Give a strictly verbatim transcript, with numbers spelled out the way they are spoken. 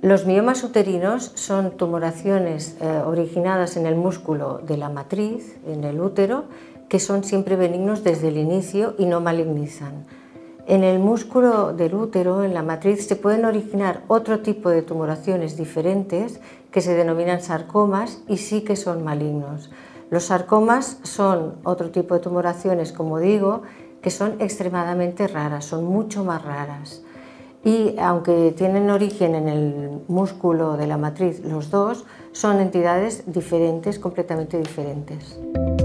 Los miomas uterinos son tumoraciones eh, originadas en el músculo de la matriz, en el útero, que son siempre benignos desde el inicio y no malignizan. En el músculo del útero, en la matriz, se pueden originar otro tipo de tumoraciones diferentes que se denominan sarcomas y sí que son malignos. Los sarcomas son otro tipo de tumoraciones, como digo, que son extremadamente raras, son mucho más raras. Y aunque tienen origen en el músculo de la matriz los dos, son entidades diferentes, completamente diferentes.